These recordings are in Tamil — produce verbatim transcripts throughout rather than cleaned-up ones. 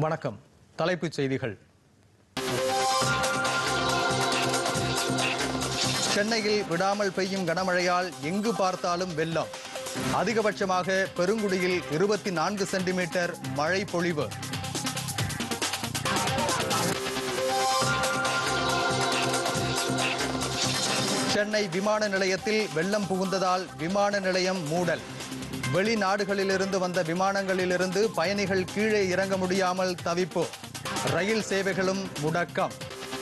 வணக்கம். தலைப்புச் செய்திகள். சென்னையில் விடாமல் பெய்யும் கனமழையால் எங்கு பார்த்தாலும் வெள்ளம். அதிகபட்சமாக பெருங்குடியில் இருபத்தி நான்கு சென்டிமீட்டர் மழை பொழிவு. சென்னை விமான நிலையத்தில் வெள்ளம் புகுந்ததால் விமான நிலையம் மூடல். வெளிநாடுகளிலிருந்து வந்த விமானங்களிலிருந்து பயணிகள் கீழே இறங்க முடியாமல் தவிப்பு. ரயில் சேவைகளும் முடக்கம்.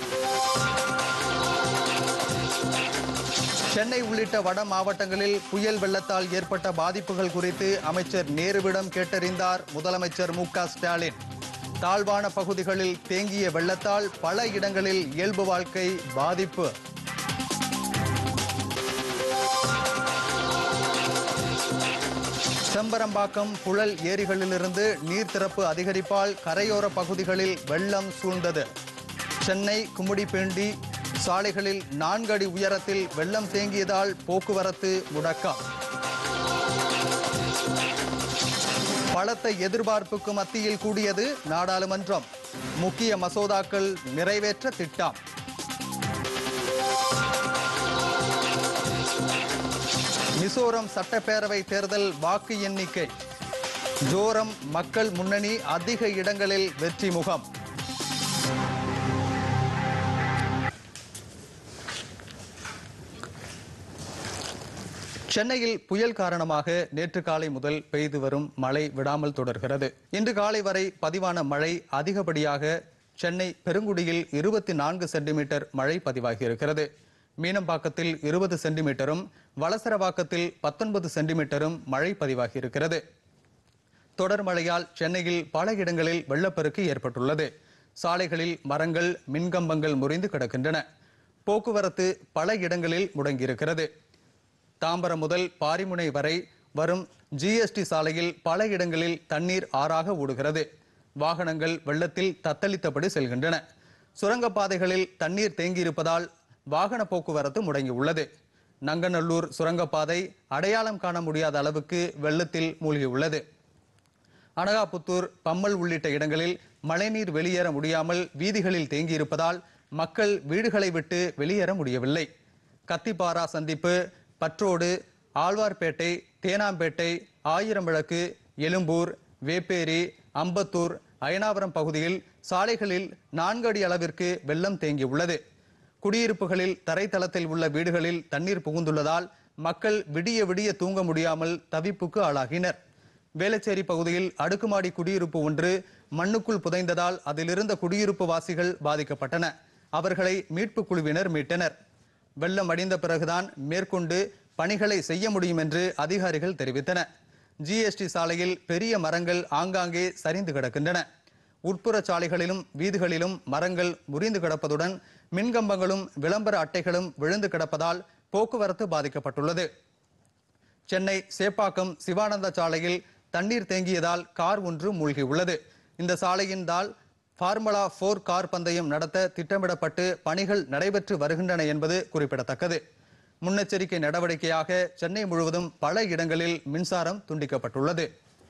சென்னை உள்ளிட்ட வட மாவட்டங்களில் புயல் வெள்ளத்தால் ஏற்பட்ட பாதிப்புகள் குறித்து அமைச்சர் நேருவிடம் கேட்டறிந்தார் முதலமைச்சர் மு க ஸ்டாலின். தாழ்வான பகுதிகளில் தேங்கிய வெள்ளத்தால் பல இடங்களில் இயல்பு வாழ்க்கை பாதிப்பு. செம்பரம்பாக்கம் புழல் ஏரிகளிலிருந்து நீர் திறப்பு அதிகரிப்பால் கரையோர பகுதிகளில் வெள்ளம் சூழ்ந்தது. சென்னை கும்மிடிப்பூண்டி சாலைகளில் நான்கு அடி உயரத்தில் வெள்ளம் தேங்கியதால் போக்குவரத்து முடக்கம். பலத்த எதிர்பார்ப்புக்கு மத்தியில் கூடியது நாடாளுமன்றம். முக்கிய மசோதாக்கள் நிறைவேற்ற திட்டம். மிசோரம் சட்டப்பேரவை தேர்தல் வாக்கு எண்ணிக்கை. ஜோரம் மக்கள் முன்னணி அதிக இடங்களில் வெற்றி முகம். சென்னையில் புயல் காரணமாக நேற்று காலை முதல் பெய்து வரும் மழை விடாமல் தொடர்கிறது. இன்று காலை வரை பதிவான மழை அதிகப்படியாக சென்னை பெருங்குடியில் இருபத்தி நான்கு சென்டிமீட்டர் மழை பதிவாகியிருக்கிறது. மீனம்பாக்கத்தில் இருபது சென்டிமீட்டரும் வளசரவாக்கத்தில் பத்தொன்பது சென்டிமீட்டரும் மழை பதிவாகியிருக்கிறது. தொடர் மழையால் சென்னையில் பல இடங்களில் வெள்ளப்பெருக்கு ஏற்பட்டுள்ளது. சாலைகளில் மரங்கள் மின்கம்பங்கள் முறிந்து கிடக்கின்றன. போக்குவரத்து பல இடங்களில் முடங்கியிருக்கிறது. தாம்பரம் முதல் பாரிமுனை வரை வரும் ஜிஎஸ்டி சாலையில் பல இடங்களில் தண்ணீர் ஆறாக ஓடுகிறது. வாகனங்கள் வெள்ளத்தில் தத்தளித்தபடி செல்கின்றன. சுரங்கப்பாதைகளில் தண்ணீர் தேங்கியிருப்பதால் வாகன போக்குவரத்து முடங்கியுள்ளது. நங்கநல்லூர் சுரங்கப்பாதை அடையாளம் காண முடியாத அளவுக்கு வெள்ளத்தில் மூழ்கியுள்ளது. அனகாபுத்தூர் பம்மல் உள்ளிட்ட இடங்களில் மழைநீர் வெளியேற முடியாமல் வீதிகளில் தேங்கியிருப்பதால் மக்கள் வீடுகளை விட்டு வெளியேற முடியவில்லை. கத்திப்பாரா சந்திப்பு, பற்றோடு, ஆழ்வார்பேட்டை, தேனாம்பேட்டை, ஆயிரம் விளக்கு, எழும்பூர், வேப்பேரி, அம்பத்தூர், அயனாவரம் பகுதியில் சாலைகளில் நான்கு அடி அளவிற்கு வெள்ளம் தேங்கியுள்ளது. குடியிருப்புகளில் தரைத்தளத்தில் உள்ள வீடுகளில் தண்ணீர் புகுந்துள்ளதால் மக்கள் விடிய விடிய தூங்க முடியாமல் தவிப்புக்கு ஆளாகினர். வேளச்சேரி பகுதியில் அடுக்குமாடி குடியிருப்பு ஒன்று மண்ணுக்குள் புதைந்ததால் அதிலிருந்த குடியிருப்பு வாசிகள் பாதிக்கப்பட்டன. அவர்களை மீட்பு குழுவினர் மீட்டனர். வெள்ளம் அடிந்த பிறகுதான் மேற்கொண்டு பணிகளை செய்ய முடியும் என்று அதிகாரிகள் தெரிவித்தனர். ஜிஎஸ்டி சாலையில் பெரிய மரங்கள் ஆங்காங்கே சரிந்து கிடக்கின்றன. உட்புற சாலைகளிலும் வீதிகளிலும் மரங்கள் முறிந்து கிடப்பதுடன் மின்கம்பங்களும் விளம்பர அட்டைகளும் விழுந்து கிடப்பதால் போக்குவரத்து பாதிக்கப்பட்டுள்ளது. சென்னை சேப்பாக்கம் சிவானந்த சாலையில் தண்ணீர் தேங்கியதால் கார் ஒன்று மூழ்கியுள்ளது. இந்த சாலையின் தால் ஃபார்முலா போர் கார் பந்தயம் நடத்த திட்டமிடப்பட்டு பணிகள் நடைபெற்று வருகின்றன என்பது குறிப்பிடத்தக்கது. முன்னெச்சரிக்கை நடவடிக்கையாக சென்னை முழுவதும் பல இடங்களில் மின்சாரம் துண்டிக்கப்பட்டுள்ளது.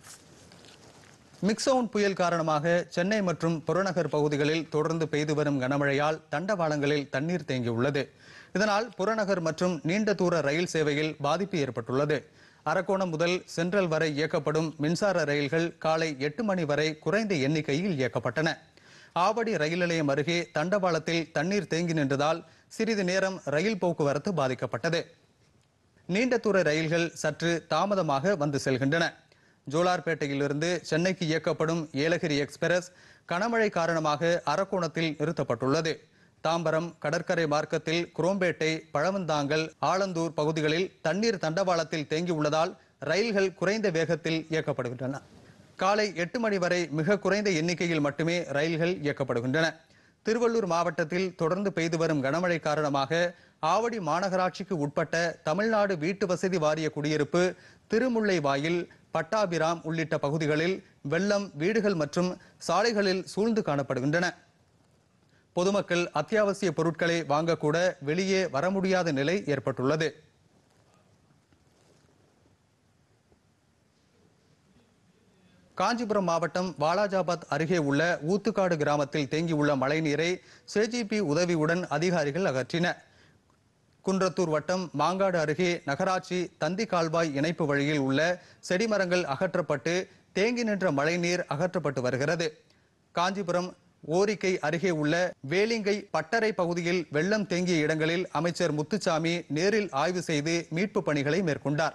மிக்சவுன் புயல் காரணமாக சென்னை மற்றும் புறநகர் பகுதிகளில் தொடர்ந்து பெய்து வரும் கனமழையால் தண்டவாளங்களில் தண்ணீர் தேங்கியுள்ளது. இதனால் புறநகர் மற்றும் நீண்ட தூர ரயில் சேவையில் பாதிப்பு ஏற்பட்டுள்ளது. அரக்கோணம் முதல் சென்ட்ரல் வரை இயக்கப்படும் மின்சார ரயில்கள் காலை எட்டு மணி வரை குறைந்த எண்ணிக்கையில் இயக்கப்பட்டன. ஆவடி ரயில் நிலையம் அருகே தண்டவாளத்தில் தண்ணீர் தேங்கி நின்றதால் சிறிது நேரம் ரயில் போக்குவரத்து பாதிக்கப்பட்டது. நீண்ட தூர ரயில்கள் சற்று தாமதமாக வந்து செல்கின்றன. ஜோலார்பேட்டையிலிருந்து சென்னைக்கு இயக்கப்படும் ஏலகிரி எக்ஸ்பிரஸ் கனமழை காரணமாக அரக்கோணத்தில் நிறுத்தப்பட்டுள்ளது. தாம்பரம் கடற்கரை மார்க்கத்தில் குரோம்பேட்டை, பழவந்தாங்கல், ஆலந்தூர் பகுதிகளில் தண்ணீர் தண்டவாளத்தில் தேங்கியுள்ளதால் ரயில்கள் குறைந்த வேகத்தில் இயக்கப்படுகின்றன. காலை எட்டு மணி வரை மிக குறைந்த எண்ணிக்கையில் மட்டுமே ரயில்கள் இயக்கப்படுகின்றன. திருவள்ளூர் மாவட்டத்தில் தொடர்ந்து பெய்து வரும் கனமழை காரணமாக ஆவடி மாநகராட்சிக்கு உட்பட்ட தமிழ்நாடு வீட்டு வசதி வாரிய குடியிருப்பு, திருமுல்லைவாயில், பட்டாபிராம் உள்ளிட்ட பகுதிகளில் வெள்ளம் வீடுகள் மற்றும் சாலைகளில் சூழ்ந்து காணப்படுகின்றன. பொதுமக்கள் அத்தியாவசிய பொருட்களை வாங்கக்கூட வெளியே வர முடியாத நிலை ஏற்பட்டுள்ளது. காஞ்சிபுரம் மாவட்டம் வாலாஜாபாத் அருகே உள்ள ஊத்துக்காடு கிராமத்தில் தேங்கியுள்ள மழைநீரை சேஜிபி உதவியுடன் அதிகாரிகள் அகற்றினர். குன்றத்தூர் வட்டம் மாங்காடு அருகே நகராட்சி தந்தி கால்வாய் இணைப்பு வழியில் உள்ள செடிமரங்கள் அகற்றப்பட்டு தேங்கி நின்ற மழைநீர் அகற்றப்பட்டு வருகிறது. காஞ்சிபுரம் ஓரிக்கை அருகே உள்ள வேலிங்கை பட்டறை பகுதியில் வெள்ளம் தேங்கிய இடங்களில் அமைச்சர் முத்துசாமி நேரில் ஆய்வு செய்து மீட்பு பணிகளை மேற்கொண்டார்.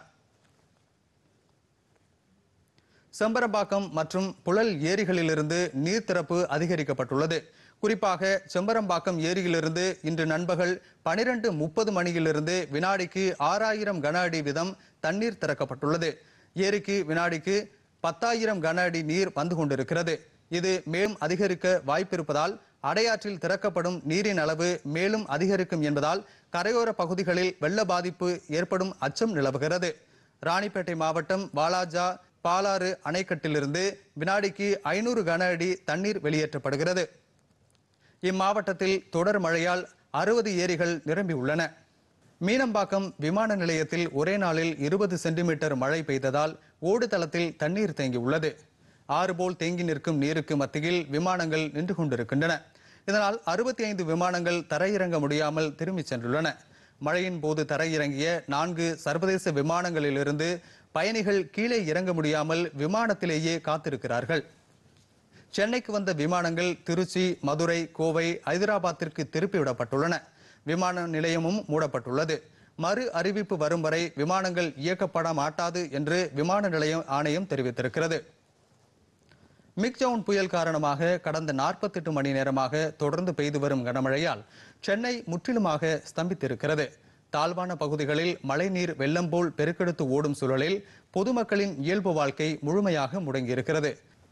செம்பரம்பாக்கம் மற்றும் புழல் ஏரிகளிலிருந்து நீர் திறப்பு அதிகரிக்கப்பட்டுள்ளது. குறிப்பாக செம்பரம்பாக்கம் ஏரியிலிருந்து இன்று நண்பகல் பனிரெண்டு முப்பது மணியிலிருந்து வினாடிக்கு ஆறாயிரம் கன அடி வீதம் தண்ணீர் திறக்கப்பட்டுள்ளது. ஏரிக்கு வினாடிக்கு பத்தாயிரம் கன அடி நீர் வந்து கொண்டிருக்கிறது. இது மேலும் அதிகரிக்க வாய்ப்பிருப்பதால் அடையாற்றில் திறக்கப்படும் நீரின் அளவு மேலும் அதிகரிக்கும் என்பதால் கரையோர பகுதிகளில் வெள்ள பாதிப்பு ஏற்படும் அச்சம் நிலவுகிறது. ராணிப்பேட்டை மாவட்டம் வாலாஜா பாலாறு அணைக்கட்டிலிருந்து வினாடிக்கு ஐநூறு கன அடி தண்ணீர் வெளியேற்றப்படுகிறது. இம்மாவட்டத்தில் தொடர் மழையால் அறுபது ஏரிகள் நிரம்பியுள்ளன. மீனம்பாக்கம் விமான நிலையத்தில் ஒரே நாளில் இருபது சென்டிமீட்டர் மழை பெய்ததால் ஓடுதளத்தில் தண்ணீர் தேங்கியுள்ளது. ஆறு போல் தேங்கி நிற்கும் நீருக்கு மத்தியில் விமானங்கள் நின்று கொண்டிருக்கின்றன. இதனால் அறுபத்தி ஐந்து விமானங்கள் தரையிறங்க முடியாமல் திரும்பிச் சென்றுள்ளன. மழையின் போது தரையிறங்கிய நான்கு சர்வதேச விமானங்களிலிருந்து பயணிகள் கீழே இறங்க முடியாமல் விமானத்திலேயே காத்திருக்கிறார்கள். சென்னைக்கு வந்த விமானங்கள் திருச்சி, மதுரை, கோவை, ஐதராபாத்திற்கு திருப்பிவிடப்பட்டுள்ளன. விமான நிலையமும் மூடப்பட்டுள்ளது. மறு அறிவிப்பு வரும் வரை விமானங்கள் இயக்கப்பட மாட்டாது என்று விமான நிலைய ஆணையம் தெரிவித்திருக்கிறது. மிக்ஜவுன் புயல் காரணமாக கடந்த நாற்பத்தி எட்டு மணி நேரமாக தொடர்ந்து பெய்து வரும் கனமழையால் சென்னை முற்றிலுமாக ஸ்தம்பித்திருக்கிறது. தாழ்வான பகுதிகளில் மழைநீர் வெள்ளம் போல் பெருக்கெடுத்து ஓடும் சூழலில் பொதுமக்களின் இயல்பு வாழ்க்கை முழுமையாக முடங்கியிருக்கிறது.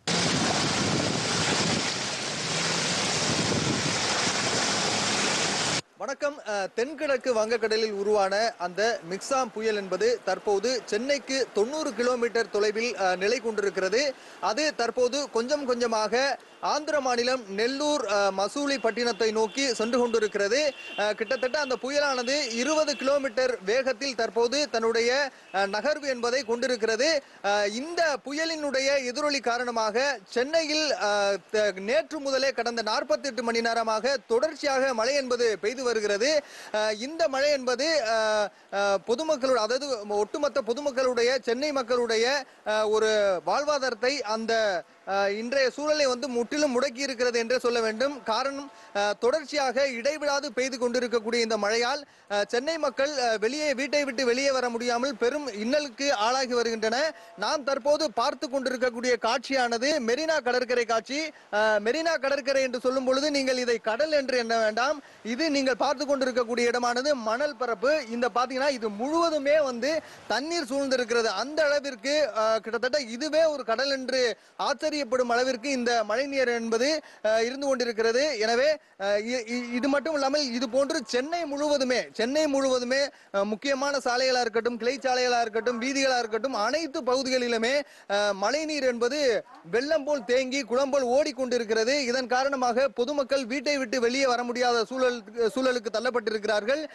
வணக்கம். தென்கிழக்கு வங்கக்கடலில் உருவான அந்த மிக்சாம் புயல் என்பது தற்போது சென்னைக்கு தொண்ணூறு கிலோமீட்டர் தொலைவில் நிலை கொண்டிருக்கிறது. அது தற்போது கொஞ்சம் கொஞ்சமாக ஆந்திர மாநிலம் நெல்லூர் மசூலிப்பட்டினத்தை நோக்கி சென்று கொண்டிருக்கிறது. கிட்டத்தட்ட அந்த புயலானது இருபது கிலோமீட்டர் வேகத்தில் தற்போது தன்னுடைய நகர்வு என்பதை கொண்டிருக்கிறது. இந்த புயலினுடைய எதிரொலி காரணமாக சென்னையில் நேற்று முதலே கடந்த நாற்பத்தி எட்டு மணி நேரமாக தொடர்ச்சியாக மழை என்பது பெய்து வருகிறது. இந்த மழை என்பது பொதுமக்களுடைய, அதாவது ஒட்டுமொத்த பொதுமக்களுடைய, சென்னை மக்களுடைய ஒரு வாழ்வாதாரத்தை அந்த இன்றைய சூழலை வந்து முற்றிலும் முடக்கி இருக்கிறது என்றே சொல்ல வேண்டும். காரணம், தொடர்ச்சியாக இடைவிடாது பெய்து கொண்டிருக்கக்கூடிய இந்த மழையால் சென்னை மக்கள் வெளியே வீட்டை விட்டு வெளியே வர முடியாமல் பெரும் இன்னலுக்கு ஆளாகி வருகின்றன. நாம் தற்போது பார்த்து கொண்டிருக்கக்கூடிய காட்சியானது மெரினா கடற்கரை காட்சி. மெரினா கடற்கரை என்று சொல்லும் பொழுது நீங்கள் இதை கடல் என்று எண்ண வேண்டாம். இது நீங்கள் பார்த்து கொண்டிருக்கக்கூடிய இடமானது மணல் பரப்பு. இந்த பாத்தீங்கன்னா இது முழுவதுமே வந்து தண்ணீர் சூழ்ந்திருக்கிறது. அந்த அளவிற்கு கிட்டத்தட்ட இதுவே ஒரு கடல் என்று ஆச்சரியப்படும் அளவிற்கு இந்த மழை நீர் என்பது இருந்து கொண்டிருக்கிறது. எனவே இது மட்டும் இல்லாமல் இது போன்று சென்னை முழுவதுமே சென்னை முழுவதுமே முக்கியமான சாலைகளா இருக்கட்டும், கிளை சாலைகளா இருக்கட்டும், வீதிகளா இருக்கட்டும், அனைத்து பகுதிகளிலுமே மழை நீர் என்பது வெள்ளம் போல் தேங்கி குளம் போல் ஓடிக்கொண்டிருக்கிறது. இதன் காரணமாக பொதுமக்கள் வீட்டை விட்டு வெளியே வர முடியாத சூழல் சூழலுக்கு தள்ளப்பட்டிருக்கிறார்கள்.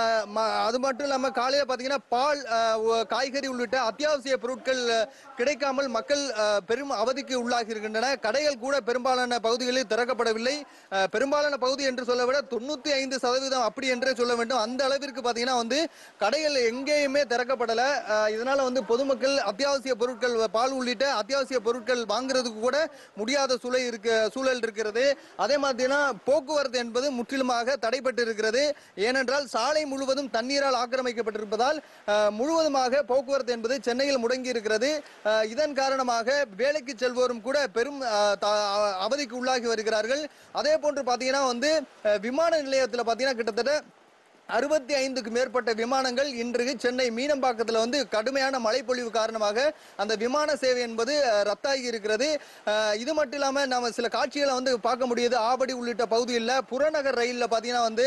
அது மட்டும் இல்லாமல் காலையில் பார்த்தீங்கன்னா பால், காய்கறி உள்ளிட்ட அத்தியாவசிய பொருட்கள் கிடைக்காமல் மக்கள் பெரும் அவதிக்கு உள்ளாகி இருக்கின்றன. கடைகள் கூட பெரும்பாலான பகுதிகளில் திறக்கப்படவில்லை. பெரும்பாலான பகுதி என்று சொல்ல விட தொண்ணூத்தி ஐந்து சதவீதம் அப்படி என்றே சொல்ல வேண்டும். அந்த அளவிற்கு பாத்தீங்கன்னா வந்து கடைகள் எங்கேயுமே திறக்கப்படல. இதனால வந்து பொதுமக்கள் அத்தியாவசிய பொருட்கள், பால் உள்ளிட்ட அத்தியாவசிய பொருட்கள் வாங்குறதுக்கு கூட முடியாத சூழல் இருக்கு சூழல் இருக்கிறது. அதே மாதிரினா போக்குவரத்து என்பது முற்றிலுமாக தடைபட்டு இருக்கிறது. ஏனென்றால் சாலை முழுவதும் தண்ணீரால் ஆக்கிரமிக்கப்பட்டிருப்பதால் முழுவதுமாக போக்குவரத்து என்பது சென்னையில் முடங்கி இருக்கிறது. இதன் காரணமாக வேலைக்கு செல்வோரும் கூட பெரும் அவதிக்கு உள்ளாகி வருகிறார்கள். அதே போன்று பாத்தீங்கன்னா வந்து விமான நிலையத்தில் பாத்தீங்கன்னா கிட்டத்தட்ட அறுபத்தி ஐந்துக்கு மேற்பட்ட விமானங்கள் இன்று சென்னை மீனம்பாக்கத்தில் வந்து கடுமையான மழைப்பொழிவு காரணமாக அந்த விமான சேவை என்பது ரத்தாகி இருக்கிறது. இது மட்டும் இல்லாம நாம சில காட்சிகளை வந்து பார்க்க முடியுது. ஆவடி உள்ளிட்ட பகுதியில் புறநகர் ரயிலில் பார்த்தீங்கன்னா வந்து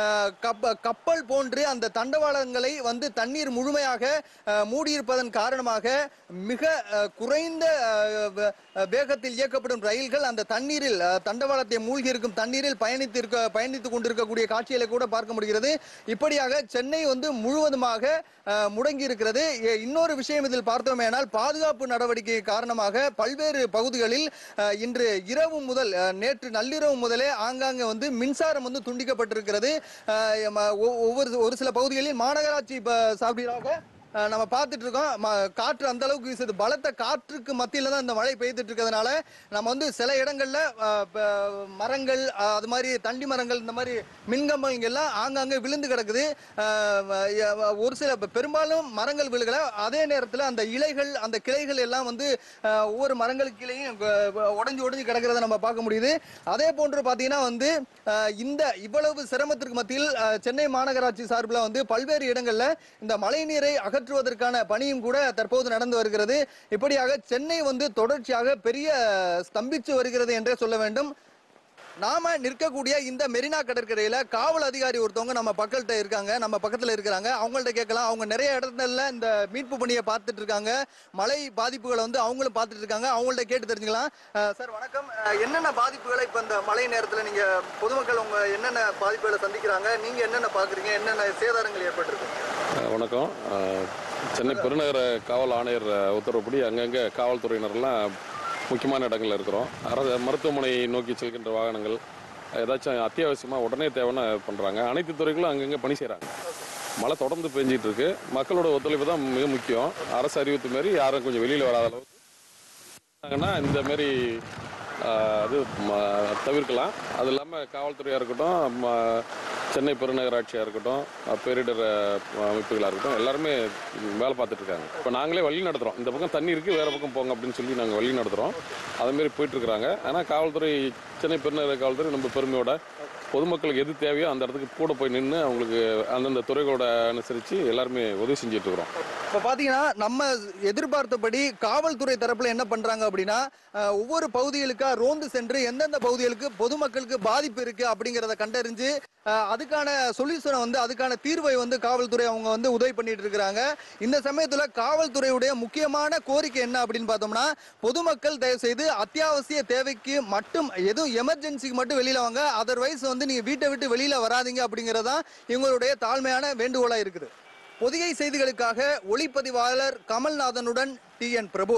கப்பல் போன்று அந்த தண்டவாளங்களை வந்து தண்ணீர் முழுமையாக மூடியிருப்பதன் காரணமாக மிக குறைந்த வேகத்தில் இயக்கப்படும் ரயில்கள் அந்த தண்ணீரில், தண்டவாளத்தை மூழ்கி இருக்கும் தண்ணீரில் பயணித்து பயணித்துக் கொண்டிருக்கக்கூடிய காட்சிகளை கூட பார்க்க முடிகிறது. இப்படியாக சென்னை வந்து முழுவதுமாக முடங்கி இருக்கிறது. இன்னொரு விஷயம் இதில் பார்த்தோமேனால் பாதுகாப்பு நடவடிக்கை காரணமாக பல்வேறு பகுதிகளில் இன்று இரவு முதல் நேற்று நள்ளிரவு முதலே ஆங்காங்கே வந்து மின்சாரம் வந்து துண்டிக்கப்பட்டிருக்கிறது. ஒவ்வொரு ஒரு சில பகுதிகளில் மாநகராட்சி சார்பிலாக நம்ம பார்த்துட்டு இருக்கோம். காற்று அந்த அளவுக்கு வீசுது. பலத்த காற்றுக்கு மத்தியில தான் இந்த மழை பெய்துட்டு இருக்கிறதுனால நம்ம வந்து சில இடங்கள்ல மரங்கள், அது மாதிரி தண்டி மரங்கள், இந்த மாதிரி மின்கம்பங்கள் எல்லாம் ஆங்காங்கே விழுந்து கிடக்குது. ஒரு சில பெரும்பாலும் மரங்கள் விழுகல. அதே நேரத்தில் அந்த இலைகள், அந்த கிளைகள் எல்லாம் வந்து ஒவ்வொரு மரங்களுக்கு கீழேயும் உடஞ்சி உடஞ்சி கிடக்கிறத நம்ம பார்க்க முடியுது. அதே போன்று பார்த்தீங்கன்னா வந்து இந்த இவ்வளவு சிரமத்திற்கு மத்தியில் சென்னை மாநகராட்சி சார்பில் வந்து பல்வேறு இடங்கள்ல இந்த மழை நீரை அகற்றுவதற்கான பணியும் கூட தற்போது நடந்து வருகிறது. இப்படியாக சென்னை வந்து தொடர்ச்சியாக பெரிய ஸ்தம்பிச்சு வருகிறது என்றே சொல்ல வேண்டும். நாம நிற்கக்கூடிய இந்த மெரினா கடற்கரையில காவல் அதிகாரி ஒருத்தவங்க நம்ம பக்கத்துல இருக்காங்க, நம்ம பக்கத்துல இருக்கிறாங்க. அவங்கள்ட்ட கேட்கலாம். அவங்க நிறைய இடத்துல இந்த மீட்பு பணியை பார்த்துட்டு இருக்காங்க, மழை பாதிப்புகளை வந்து அவங்களும் பார்த்துட்டு இருக்காங்க. அவங்கள்ட்ட கேட்டு தெரிஞ்சுக்கலாம். சார் வணக்கம். என்னென்ன பாதிப்புகளை இப்ப இந்த மழை நேரத்துல நீங்க பொதுமக்கள் உங்க என்னென்ன பாதிப்புகளை சந்திக்கிறாங்க, நீங்க என்னென்ன பாக்குறீங்க, என்னென்ன சேதாரங்கள் ஏற்பட்டிருக்கு? வணக்கம். சென்னை பெருநகர காவல் ஆணையர் உத்தரவுப்படி அங்கங்கே காவல்துறையினர்லாம் முக்கியமான இடங்களில் இருக்கிறோம். அரசு மருத்துவமனை நோக்கி செல்கின்ற வாகனங்கள் ஏதாச்சும் அத்தியாவசியமாக உடனே தேவைன்னு பண்ணுறாங்க. அனைத்து துறைகளும் அங்கங்கே பணி செய்கிறாங்க. மழை தொடர்ந்து பெஞ்சிட்டு இருக்கு. மக்களோட ஒத்துழைப்பு தான் மிக முக்கியம். அரசு அறிவித்து மாரி யாரும் கொஞ்சம் வெளியில் வராத அளவுக்கு இந்த மாரி அது தவிர்க்கலாம். அது இல்லாமல் காவல்துறையாக இருக்கட்டும், சென்னை பெருநகராட்சியாக இருக்கட்டும், பேரிடர் அமைப்புகளாக இருக்கட்டும், எல்லாருமே வேலை பார்த்துட்டு இருக்காங்க. இப்போ நாங்களே வழி நடத்துகிறோம். இந்த பக்கம் தண்ணி இருக்குது, வேறு பக்கம் போங்க அப்படின்னு சொல்லி நாங்கள் வழி நடத்துகிறோம். அதுமாரி போயிட்டுருக்குறாங்க. ஆனால் காவல்துறை, சென்னை பெருநகர காவல்துறை ரொம்ப பெருமையோட பொதுமக்களுக்கு எது தேவையோ அந்த இடத்துக்கு கூட போய் நின்று அவங்களுக்கு அந்தந்த துறைகளோட அனுசரித்து எல்லாருமே உதவி செஞ்சுட்டு இருக்கிறோம். இப்போ பார்த்தீங்கன்னா நம்ம எதிர்பார்த்தபடி காவல்துறை தரப்பில் என்ன பண்ணுறாங்க அப்படின்னா, ஒவ்வொரு பகுதிகளுக்காக ரோந்து சென்று எந்தெந்த பகுதிகளுக்கு பொதுமக்களுக்கு பாதிப்பு இருக்குது அப்படிங்கிறத கண்டறிஞ்சு அதுக்கான சொல்யூஷனை வந்து அதுக்கான தீர்வை வந்து காவல்துறை அவங்க வந்து உதவி பண்ணிட்டு இருக்கிறாங்க. இந்த சமயத்தில் காவல்துறையுடைய முக்கியமான கோரிக்கை என்ன அப்படின்னு பார்த்தோம்னா, பொதுமக்கள் தயவு செய்து அத்தியாவசிய தேவைக்கு மட்டும், எதுவும் எமர்ஜென்சிக்கு மட்டும் வெளியில வாங்க, அதர்வைஸ் வந்து நீங்க வீட்டை விட்டு வெளியில வராதீங்க அப்படிங்கறதான் இவங்களுடைய தாழ்மையான வேண்டுகோளா இருக்குது. பொதிகை செய்திகளுக்காக ஒளிப்பதிவாளர் கமல்நாதனுடன் டி என் பிரபு.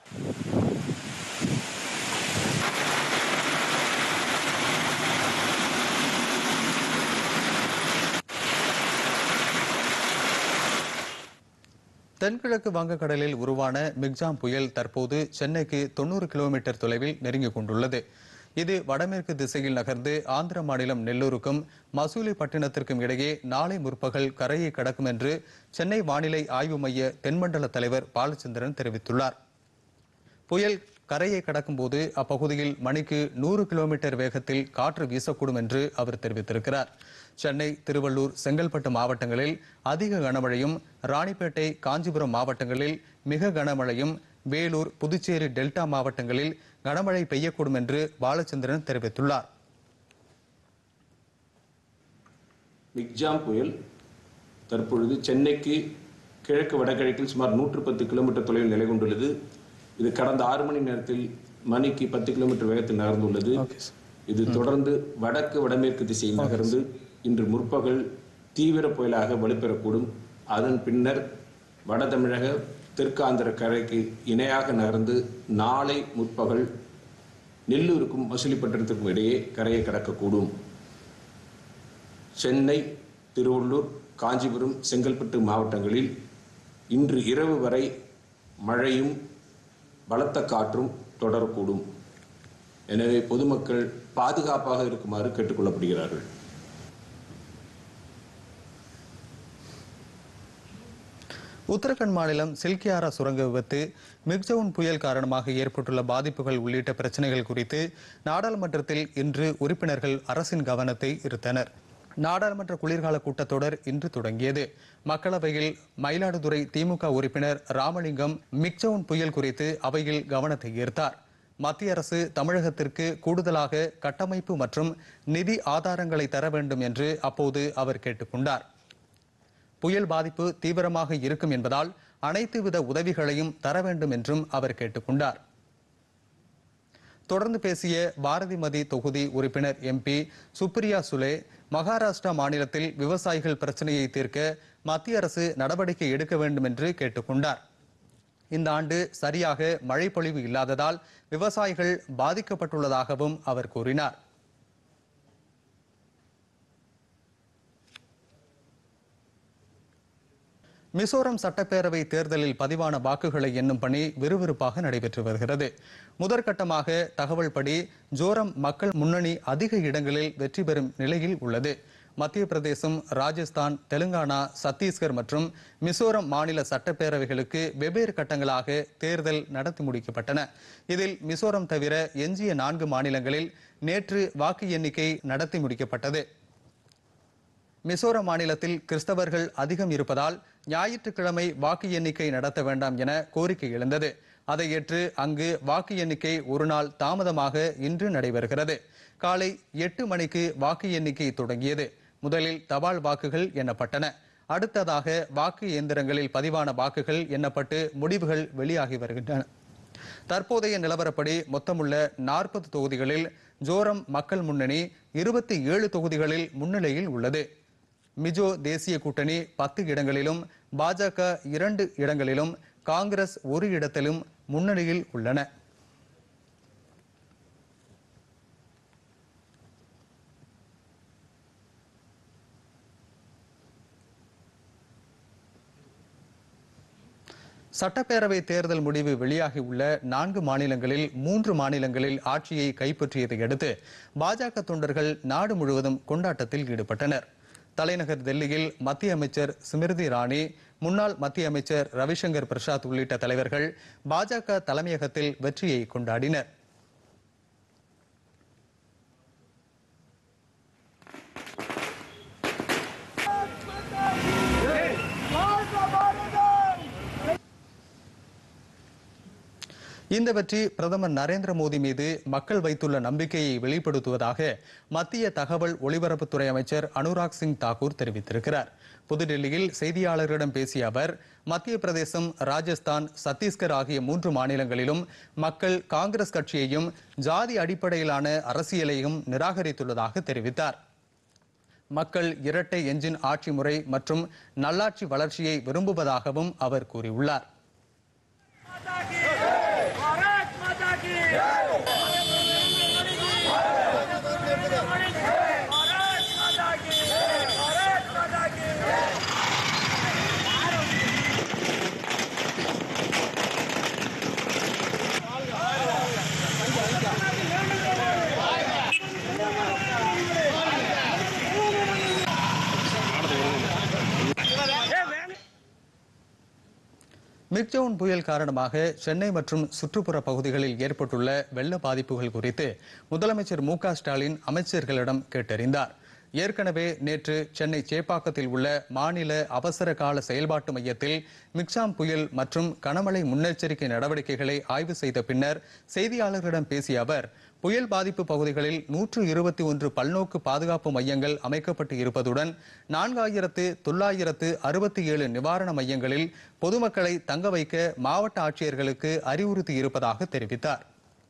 தென்கிழக்கு வங்கக்கடலில் உருவான மிக்ஜாம் புயல் தற்போது சென்னைக்கு தொண்ணூறு கிலோமீட்டர் தொலைவில் நெருங்கிக் கொண்டுள்ளது. இது வடமேற்கு திசையில் நகர்ந்து ஆந்திர மாநிலம் நெல்லூருக்கும் மசூலிப்பட்டினத்திற்கும் இடையே நாளை முற்பகல் கரையை கடக்கும் என்று சென்னை வானிலை ஆய்வு மைய தென்மண்டல தலைவர் பாலச்சந்திரன் தெரிவித்துள்ளார். புயல் கரையை கடக்கும் போது அப்பகுதியில் மணிக்கு நூறு கிலோமீட்டர் வேகத்தில் காற்று வீசக்கூடும் என்று அவர் தெரிவித்திருக்கிறார். சென்னை, திருவள்ளூர், செங்கல்பட்டு மாவட்டங்களில் அதிக கனமழையும், ராணிப்பேட்டை, காஞ்சிபுரம் மாவட்டங்களில் மிக கனமழையும், வேலூர், புதுச்சேரி டெல்டா மாவட்டங்களில் கனமழை பெய்யக்கூடும் என்று பாலச்சந்திரன் தெரிவித்துள்ளார். மிக்ஜாம் புயல் தற்பொழுது சென்னைக்கு கிழக்கு வடகிழக்கில் சுமார் நூற்று பத்து கிலோமீட்டர் தொலைவில் நிலை கொண்டுள்ளது. இது கடந்த ஆறு மணி நேரத்தில் மணிக்கு பத்து கிலோமீட்டர் வேகத்தில் நகர்ந்துள்ளது. இது தொடர்ந்து வடக்கு வடமேற்கு திசையில் நகர்ந்து இன்று முற்பகல் தீவிர புயலாக வலுப்பெறக்கூடும். அதன் பின்னர் வட தமிழக தெற்கு ஆந்திர கரைக்கு இணையாக நகர்ந்து நாளை முற்பகல் நெல்லூருக்கும் மசூலிப்பட்டினத்திற்கும் இடையே கரையை கடக்கக்கூடும். சென்னை, திருவள்ளூர், காஞ்சிபுரம், செங்கல்பட்டு மாவட்டங்களில் இன்று இரவு வரை மழையும் பலத்த காற்றும் தொடரக்கூடும். எனவே பொதுமக்கள் பாதுகாப்பாக இருக்குமாறு கேட்டுக்கொள்ளப்படுகிறார்கள். உத்தரகண்ட் மாநிலம் சில்கியாரா சுரங்க விபத்து, மிக்ஜவுன் புயல் காரணமாக ஏற்பட்டுள்ள பாதிப்புகள் உள்ளிட்ட பிரச்சனைகள் குறித்து நாடாளுமன்றத்தில் இன்று உறுப்பினர்கள் அரசின் கவனத்தை ஈர்த்தனர். நாடாளுமன்ற குளிர்கால கூட்டத்தொடர் இன்று தொடங்கியது. மக்களவையில் மயிலாடுதுறை திமுக உறுப்பினர் ராமலிங்கம் மிக்ஜவுன் புயல் குறித்து அவையில் கவனத்தை ஈர்த்தார். மத்திய அரசு தமிழகத்திற்கு கூடுதலாக கட்டமைப்பு மற்றும் நிதி ஆதாரங்களை தர வேண்டும் என்று அப்போது அவர் கேட்டுக்கொண்டார். புயல் பாதிப்பு தீவிரமாக இருக்கும் என்பதால் அனைத்து வித உதவிகளையும் தர வேண்டும் என்றும் அவர் கேட்டுக்கொண்டார். தொடர்ந்து பேசிய பாரதிமதி தொகுதி உறுப்பினர் எம்பி சுப்ரியா சுலே, மகாராஷ்டிரா மாநிலத்தில் விவசாயிகள் பிரச்சனையை தீர்க்க மத்திய அரசு நடவடிக்கை எடுக்க வேண்டும் என்று கேட்டுக்கொண்டார். இந்த ஆண்டு சரியாக மழை பொழிவு இல்லாததால் விவசாயிகள் பாதிக்கப்பட்டுள்ளதாகவும் அவர் கூறினார். மிசோரம் சட்டப்பேரவை தேர்தலில் பதிவான வாக்குகளை எண்ணும் பணி விறுவிறுப்பாக நடைபெற்று வருகிறது. முதற்கட்டமாக தகவல்படி ஜோரம் மக்கள் முன்னணி அதிக இடங்களில் வெற்றி பெறும் நிலையில் உள்ளது. மத்திய பிரதேசம், ராஜஸ்தான், தெலுங்கானா, சத்தீஸ்கர் மற்றும் மிசோரம் மாநில சட்டப்பேரவைகளுக்கு வெவ்வேறு கட்டங்களாக தேர்தல் நடத்தி முடிக்கப்பட்டன. இதில் மிசோரம் தவிர எஞ்சிய நான்கு மாநிலங்களில் நேற்று வாக்கு எண்ணிக்கை நடத்தி முடிக்கப்பட்டது. மிசோரம் மாநிலத்தில் கிறிஸ்தவர்கள் அதிகம் இருப்பதால் ஞாயிற்றுக்கிழமை வாக்கு எண்ணிக்கை நடத்த வேண்டாம் என கோரிக்கை எழுந்தது. அதை ஏற்று அங்கு வாக்கு எண்ணிக்கை ஒரு நாள் தாமதமாக இன்று நடைபெறுகிறது. காலை எட்டு மணிக்கு வாக்கு எண்ணிக்கை தொடங்கியது. முதலில் தபால் வாக்குகள் எண்ணப்பட்டன. அடுத்ததாக வாக்கு இயந்திரங்களில் பதிவான வாக்குகள் எண்ணப்பட்டு முடிவுகள் வெளியாகி வருகின்றன. தற்போதைய நிலவரப்படி மொத்தமுள்ள நாற்பது தொகுதிகளில் ஜோரம் மக்கள் முன்னணி இருபத்தி ஏழு தொகுதிகளில் முன்னிலையில் உள்ளது. மிஜோ தேசிய கூட்டணி பத்து இடங்களிலும், பாஜக இரண்டு இடங்களிலும், காங்கிரஸ் ஒரு இடத்திலும் முன்னணியில் உள்ளன. சட்டப்பேரவை தேர்தல் முடிவு வெளியாகியுள்ள நான்கு மாநிலங்களில் மூன்று மாநிலங்களில் ஆட்சியை கைப்பற்றியதை அடுத்து பாஜக தொண்டர்கள் நாடு முழுவதும் கொண்டாட்டத்தில் ஈடுபட்டனர். தலைநகர் டெல்லியில் மத்திய அமைச்சர் ஸ்மிருதி இரானி, முன்னாள் மத்திய அமைச்சர் ரவிசங்கர் பிரசாத் உள்ளிட்ட தலைவர்கள் பாஜக தலைமையகத்தில் வெற்றியை கொண்டாடினர். இந்த வெற்றி பிரதமர் நரேந்திர மோடி மீது மக்கள் வைத்துள்ள நம்பிக்கையை வெளிப்படுத்துவதாக மத்திய தகவல் ஒலிபரப்புத்துறை அமைச்சர் அனுராக் சிங் தாக்கூர் தெரிவித்திருக்கிறார். புதுடெல்லியில் செய்தியாளர்களிடம் பேசிய அவர், மத்திய பிரதேசம், ராஜஸ்தான், சத்தீஸ்கர் ஆகிய மூன்று மாநிலங்களிலும் மக்கள் காங்கிரஸ் கட்சியையும் ஜாதி அடிப்படையிலான அரசியலையும் நிராகரித்துள்ளதாக தெரிவித்தார். மக்கள் இரட்டை எஞ்சின் ஆட்சி முறை மற்றும் நல்லாட்சி வளர்ச்சியை விரும்புவதாகவும் அவர் கூறியுள்ளார். மிக்ஜவுன் புயல் காரணமாக சென்னை மற்றும் சுற்றுப்புற பகுதிகளில் ஏற்பட்டுள்ள வெள்ள பாதிப்புகள் குறித்து முதலமைச்சர் மு க ஸ்டாலின் அமைச்சர்களிடம் கேட்டறிந்தார். ஏற்கனவே நேற்று சென்னை சேப்பாக்கத்தில் உள்ள மாநில அவசர கால செயல்பாட்டு மையத்தில் மிக்ஜாம் புயல் மற்றும் கனமழை முன்னெச்சரிக்கை நடவடிக்கைகளை ஆய்வு செய்த பின்னர் செய்தியாளர்களிடம் பேசிய அவர், புயல் பாதிப்பு பகுதிகளில் நூற்று இருபத்தி ஒன்று பல்நோக்கு பாதுகாப்பு மையங்கள் அமைக்கப்பட்டு இருப்பதுடன் நான்காயிரத்து தொள்ளாயிரத்து அறுபத்தி ஏழு நிவாரண மையங்களில் பொதுமக்களை தங்க வைக்க மாவட்ட ஆட்சியர்களுக்கு அறிவுறுத்தி இருப்பதாக தெரிவித்தார்.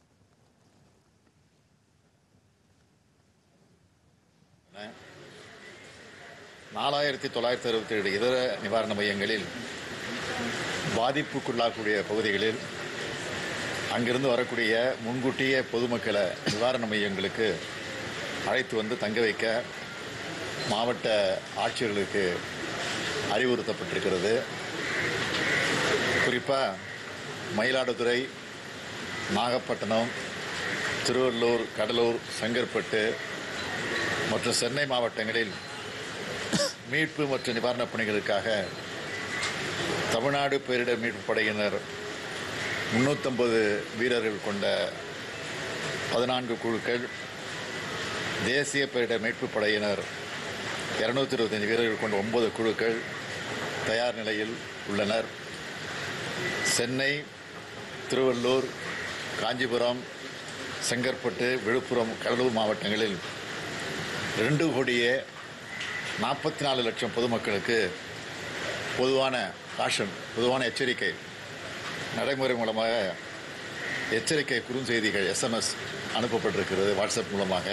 நாலாயிரத்தி தொள்ளாயிரத்தி அறுபத்தி ஏழு இதர நிவாரண மையங்களில் பாதிப்புக்குள்ளாகக்கூடிய பகுதிகளில் அங்கிருந்து வரக்கூடிய முன்கூட்டிய பொதுமக்களை நிவாரண மையங்களுக்கு அழைத்து வந்து தங்க வைக்க மாவட்ட ஆட்சியர்களுக்கு அறிவுறுத்தப்பட்டிருக்கிறது. குறிப்பாக மயிலாடுதுறை, நாகப்பட்டினம், திருவள்ளூர், கடலூர், செங்கற்பட்டு மற்றும் சென்னை மாவட்டங்களில் மீட்பு மற்றும் நிவாரணப் பணிகளுக்காக தமிழ்நாடு பேரிடர் மீட்பு படையினர் முன்னூற்றம்பது வீரர்கள் கொண்ட பதினான்கு குழுக்கள், தேசிய பேரிடர் மீட்பு படையினர் இருநூத்தி இருபத்தஞ்சு வீரர்கள் கொண்ட ஒன்பது குழுக்கள் தயார் நிலையில் உள்ளனர். சென்னை, திருவள்ளூர், காஞ்சிபுரம், செங்கற்பட்டு, விழுப்புரம், கடலூர் மாவட்டங்களில் ரெண்டு கோடியே நாற்பத்தி நாலு லட்சம் பொதுமக்களுக்கு பொதுவான காஷன் பொதுவான எச்சரிக்கை நடைமுறை மூலமாக எச்சரிக்கை குறுஞ்செய்திகள் எஸ்எம்எஸ் அனுப்பப்பட்டிருக்கிறது வாட்ஸ்அப் மூலமாக.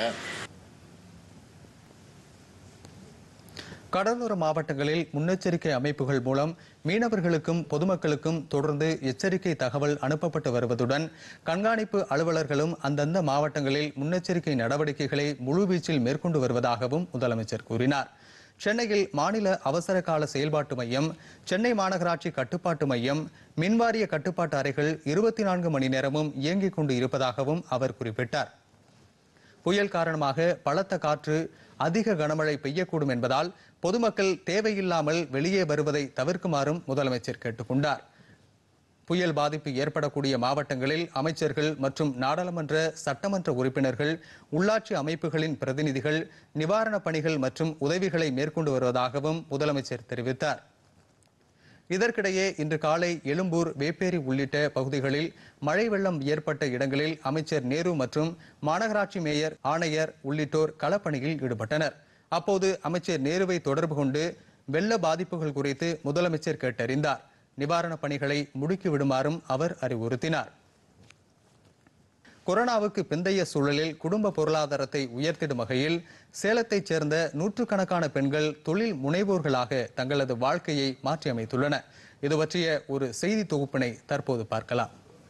கடலோர மாவட்டங்களில் முன்னெச்சரிக்கை அமைப்புகள் மூலம் மீனவர்களுக்கும் பொதுமக்களுக்கும் தொடர்ந்து எச்சரிக்கை தகவல் அனுப்பப்பட்டு வருவதுடன் கண்காணிப்பு அலுவலர்களும் அந்தந்த மாவட்டங்களில் முன்னெச்சரிக்கை நடவடிக்கைகளை முழுவீச்சில் மேற்கொண்டு வருவதாகவும் முதலமைச்சர் கூறினார். சென்னையில் மாநில அவசர கால செயல்பாட்டு மையம், சென்னை மாநகராட்சி கட்டுப்பாட்டு மையம், மின்வாரிய கட்டுப்பாட்டு அறைகள் இருபத்தி நான்கு மணி நேரமும் இயங்கிக் கொண்டு இருப்பதாகவும் அவர் குறிப்பிட்டார். புயல் காரணமாக பலத்த காற்று, அதிக கனமழை பெய்யக்கூடும் என்பதால் பொதுமக்கள் தேவையில்லாமல் வெளியே வருவதை தவிர்க்குமாறும் முதலமைச்சர் கேட்டுக்கொண்டார். புயல் பாதிப்பு ஏற்படக்கூடிய மாவட்டங்களில் அமைச்சர்கள் மற்றும் நாடாளுமன்ற சட்டமன்ற உறுப்பினர்கள், உள்ளாட்சி அமைப்புகளின் பிரதிநிதிகள் நிவாரணப் பணிகள் மற்றும் உதவிகளை மேற்கொண்டு வருவதாகவும் முதலமைச்சர் தெரிவித்தார். இதற்கிடையே இன்று காலை எழும்பூர், வேப்பேரி உள்ளிட்ட பகுதிகளில் மழை வெள்ளம் ஏற்பட்ட இடங்களில் அமைச்சர் நேரு மற்றும் மாநகராட்சி மேயர், ஆணையர் உள்ளிட்டோர் களப்பணியில் ஈடுபட்டனர். அப்போது அமைச்சர் நேருவை தொடர்பு கொண்டு வெள்ள பாதிப்புகள் குறித்து முதலமைச்சர் கேட்டறிந்தார். நிவாரணப் பணிகளை முடுக்கிவிடுமாறும் அவர் அறிவுறுத்தினார். கொரோனாவுக்கு பிந்தைய சூழலில் குடும்ப பொருளாதாரத்தை உயர்த்திடும் வகையில் சேலத்தைச் சேர்ந்த நூற்றுக்கணக்கான பெண்கள் தொழில் முனைவோர்களாக தங்களது வாழ்க்கையை மாற்றியமைத்துள்ளனர். இது பற்றிய ஒரு செய்தி தொகுப்பினை தற்போது பார்க்கலாம்.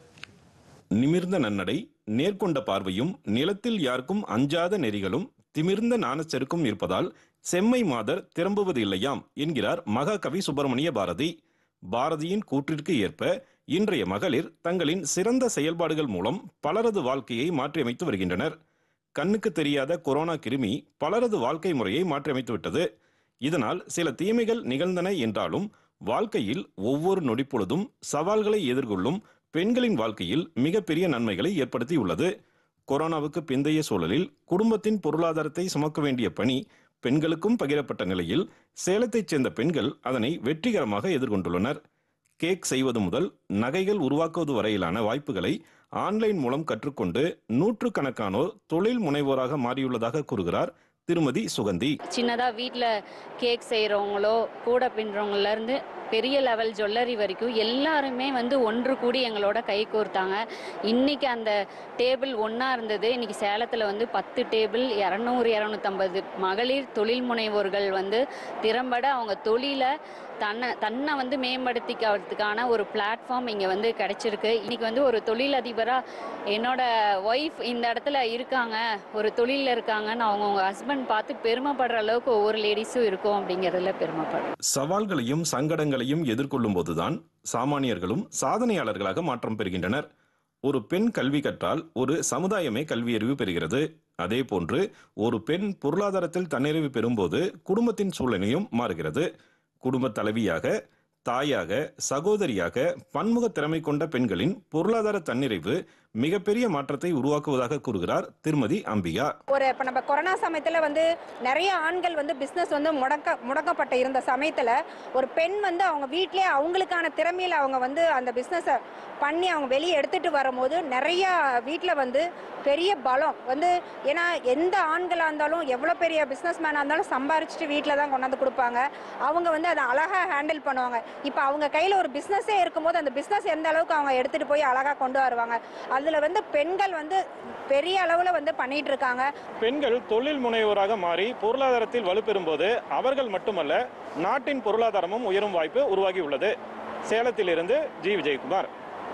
நிமிர்ந்த நன்னடை, நேர்கொண்ட பார்வையும், நிலத்தில் யாருக்கும் அஞ்சாத நெறிகளும், திமிர்ந்த நாணச்செருக்கும் இருப்பதால் செம்மை மாதர் திரும்புவது இல்லையாம் என்கிறார் மகாகவி சுப்பிரமணிய பாரதி. பாரதியின் கூற்றிற்கு ஏற்ப இன்றைய மகளிர் தங்களின் சிறந்த செயல்பாடுகள் மூலம் பலரது வாழ்க்கையை மாற்றியமைத்து வருகின்றனர். கண்ணுக்கு தெரியாத கொரோனா கிருமி பலரது வாழ்க்கை முறையை மாற்றியமைத்துவிட்டது. இதனால் சில தீமைகள் நிகழ்ந்தன என்றாலும் வாழ்க்கையில் ஒவ்வொரு நொடிப்பொழுதும் சவால்களை எதிர்கொள்ளும் பெண்களின் வாழ்க்கையில் மிகப்பெரிய நன்மைகளை ஏற்படுத்தியுள்ளது. கொரோனாவுக்கு பிந்தைய சூழலில் குடும்பத்தின் பொருளாதாரத்தை சுமக்க வேண்டிய பணி பெண்களுக்கும் பகிரப்பட்ட நிலையில் சேலத்தைச் சேர்ந்த பெண்கள் அதனை வெற்றிகரமாக எதிர்கொண்டுள்ளனர். கேக் செய்வது முதல் நகைகள் உருவாக்குவது வரையிலான வாய்ப்புகளை ஆன்லைன் மூலம் கற்றுக்கொண்டு நூற்றுக்கணக்கானோர் தொழில் முனைவோராக மாறியுள்ளதாக கூறுகிறார் திருமதி சுகந்தி. சின்னதா வீட்டில் கேக் செய்கிறவங்களோ, கூட பின்னுறவங்கள இருந்து பெரிய லெவல் ஜுவல்லரி வரைக்கும் எல்லாருமே வந்து ஒன்று கூடி எங்களோட கை கோர்த்தாங்க. இன்னைக்கு அந்த டேபிள் ஒன்றா இருந்தது. இன்னைக்கு சேலத்தில் வந்து பத்து டேபிள், இரநூறு இரநூத்தம்பது மகளிர் தொழில் முனைவோர்கள் வந்து திறம்பட அவங்க தொழிலை தன்னை தன்னை வந்து மேம்படுத்திக்கிறதுக்கான ஒரு பிளாட்ஃபார்ம் இங்கே வந்து கிடைச்சிருக்கு. இன்னைக்கு வந்து ஒரு தொழிலதிபராக என்னோட ஒய்ஃப் இந்த இடத்துல இருக்காங்க, ஒரு தொழிலில் இருக்காங்கன்னு அவங்கவுங்க ஹஸ்பண்ட் பார்த்து பெருமைப்படுற அளவுக்கு ஒவ்வொரு லேடிஸும் இருக்கும் அப்படிங்கிறதுல பெருமைப்படுறோம். சவால்களையும் சங்கடங்களையும் எதிர்கொள்ளும் போதுதான் சாமானியர்களும் சாதனையாளர்களாக மாற்றம் பெறுகின்றனர். ஒரு பெண் கல்வி கற்றால் ஒரு சமுதாயமே கல்வியறிவு பெறுகிறது. அதே போன்று ஒரு பெண் பொருளாதாரத்தில் தன்னிறைவு பெறும்போது குடும்பத்தின் சூழ்நிலையும் மாறுகிறது. குடும்ப தலைவியாக, தாயாக, சகோதரியாக பன்முக திறமை கொண்ட பெண்களின் பொருளாதார தன்னிறைவு மிகப்பெரிய மாற்றத்தை உருவாக்குவதாக கூறுகிறார் திருமதி அம்பிகா. ஒரு இப்போ நம்ம கொரோனா சமயத்தில் வந்து நிறைய ஆண்கள் வந்து பிஸ்னஸ் வந்து முடக்க முடக்கப்பட்ட இருந்த சமயத்தில் ஒரு பெண் வந்து அவங்க வீட்டிலே அவங்களுக்கான திறமையில் அவங்க வந்து அந்த பிஸ்னஸை பண்ணி அவங்க வெளியே எடுத்துகிட்டு வரும்போது நிறையா வீட்டில் வந்து பெரிய பலம் வந்து, ஏன்னா எந்த ஆண்களாக இருந்தாலும் எவ்வளோ பெரிய பிஸ்னஸ் மேனாக இருந்தாலும் சம்பாரிச்சிட்டு வீட்டில் தான் கொண்டாந்து கொடுப்பாங்க. அவங்க வந்து அதை அழகாக ஹேண்டில் பண்ணுவாங்க. இப்போ அவங்க கையில் ஒரு பிஸ்னஸே இருக்கும்போது அந்த பிஸ்னஸ் எந்த அளவுக்கு அவங்க எடுத்துகிட்டு போய் அழகாக கொண்டு வருவாங்க. அதில் வந்து பெண்கள் வந்து பெரிய அளவில் வந்து பண்ணிட்டு இருக்காங்க. பெண்கள் தொழில் முனைவோராக மாறி பொருளாதாரத்தில் வலுப்பெறும் போது அவர்கள் மட்டுமல்ல, நாட்டின் பொருளாதாரமும் உயரும் வாய்ப்பு உருவாகி உள்ளது. சேலத்திலிருந்து ஜி விஜயகுமார்.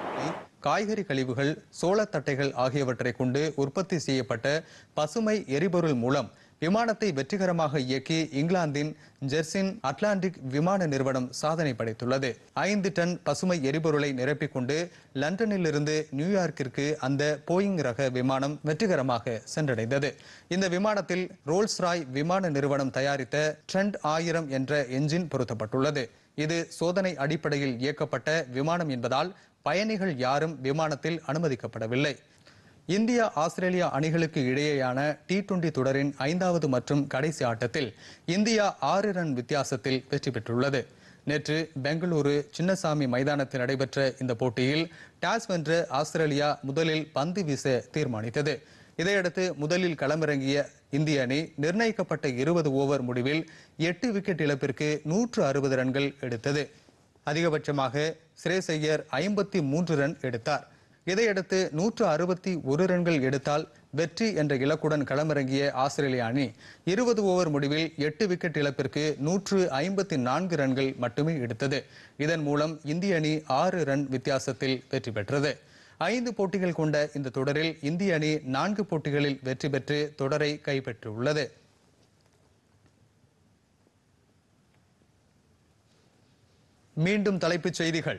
காய்கறி கழிவுகள், சோளத்தட்டைகள் ஆகியவற்றை கொண்டு உற்பத்தி செய்யப்பட்ட பசுமை எரிபொருள் மூலம் விமானத்தை வெற்றிகரமாக இயக்கி இங்கிலாந்தின் ஜெர்சின் அட்லாண்டிக் விமான நிறுவனம் சாதனை படைத்துள்ளது. ஐந்து டன் பசுமை எரிபொருளை நிரப்பிக்கொண்டு லண்டனிலிருந்து நியூயார்க்கிற்கு அந்த போயிங் ரக விமானம் வெற்றிகரமாக சென்றடைந்தது. இந்த விமானத்தில் ரோல்ஸ் ராய் விமான நிறுவனம் தயாரித்த ட்ரெண்ட் ஆயிரம் என்ற என்ஜின் பொருத்தப்பட்டுள்ளது. இது சோதனை அடிப்படையில் இயக்கப்பட்ட விமானம் என்பதால் பயணிகள் யாரும் விமானத்தில் அனுமதிக்கப்படவில்லை. இந்தியா ஆஸ்திரேலியா அணிகளுக்கு இடையேயான டி டுவெண்டி தொடரின் ஐந்தாவது மற்றும் கடைசி ஆட்டத்தில் இந்தியா ஆறு ரன் வித்தியாசத்தில் வெற்றி பெற்றுள்ளது. நேற்று பெங்களூரு சின்னசாமி மைதானத்தில் நடைபெற்ற இந்த போட்டியில் டாஸ் வென்ற ஆஸ்திரேலியா முதலில் பந்து வீச தீர்மானித்தது. இதையடுத்து முதலில் களமிறங்கிய இந்திய அணி நிர்ணயிக்கப்பட்ட இருபது ஓவர் முடிவில் எட்டு விக்கெட் இழப்பிற்கு நூற்று அறுபது ரன்கள் எடுத்தது. அதிகபட்சமாக ஸ்ரேஸ் ஐயர் ஐம்பத்தி மூன்று ரன் எடுத்தார். இதையடுத்து நூற்று அறுபத்தி ஒரு ரன்கள் எடுத்தால் வெற்றி என்ற இலக்குடன் களமிறங்கிய ஆஸ்திரேலிய அணி இருபது ஓவர் முடிவில் எட்டு விக்கெட் இழப்பிற்கு நூற்று ஐம்பத்தி நான்கு ரன்கள் மட்டுமே எடுத்தது. இதன் மூலம் இந்திய அணி ஆறு ரன் வித்தியாசத்தில் வெற்றி பெற்றது. ஐந்து போட்டிகள் கொண்ட இந்த தொடரில் இந்திய அணி நான்கு போட்டிகளில் வெற்றி பெற்று தொடரை கைப்பற்றியுள்ளது. மீண்டும் தலைப்புச் செய்திகள்.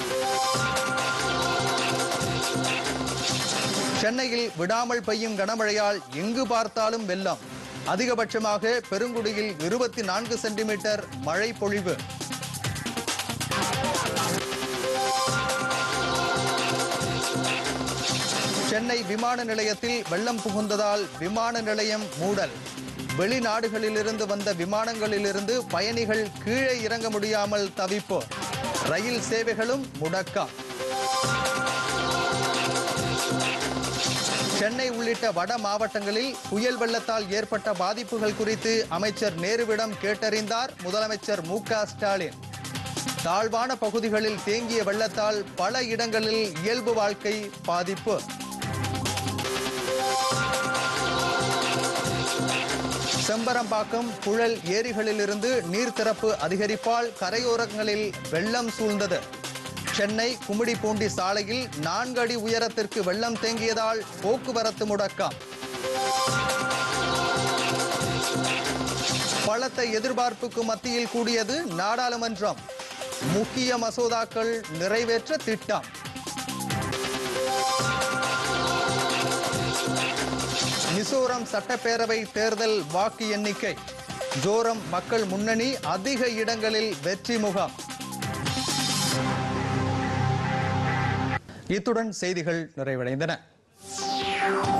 சென்னையில் விடாமல் பெய்யும் கனமழையால் எங்கு பார்த்தாலும் வெள்ளம். அதிகபட்சமாக பெருங்குடியில் இருபத்தி நான்கு சென்டிமீட்டர் மழை பொழிவு. சென்னை விமான நிலையத்தில் வெள்ளம் புகுந்ததால் விமான நிலையம் மூடல். வெளிநாடுகளிலிருந்து வந்த விமானங்களிலிருந்து பயணிகள் கீழே இறங்க முடியாமல் தவிப்பு. ரயில் சேவைகளும் முடக்கம். சென்னை உள்ளிட்ட வட மாவட்டங்களில் புயல் வெள்ளத்தால் ஏற்பட்ட பாதிப்புகள் குறித்து அமைச்சர் நேருவிடம் கேட்டறிந்தார் முதலமைச்சர் மு க ஸ்டாலின். தாழ்வான பகுதிகளில் தேங்கிய வெள்ளத்தால் பல இடங்களில் இயல்பு வாழ்க்கை பாதிப்பு. செம்பரம்பாக்கம் புழல் ஏரிகளிலிருந்து நீர் திறப்பு அதிகரிப்பால் கரையோரங்களில் வெள்ளம் சூழ்ந்தது. சென்னை கும்மிடிப்பூண்டி சாலையில் நான்கு அடி உயரத்திற்கு வெள்ளம் தேங்கியதால் போக்குவரத்து முடக்கம். பலத்த எதிர்பார்ப்புக்கு மத்தியில் கூடியது நாடாளுமன்றம். முக்கிய மசோதாக்கள் நிறைவேற்ற திட்டம். மிசோரம் சட்டப்பேரவை தேர்தல் வாக்கு எண்ணிக்கை. ஜோரம் மக்கள் முன்னணி அதிக இடங்களில் வெற்றி முகாம். இத்துடன் செய்திகள் நிறைவடைந்தன.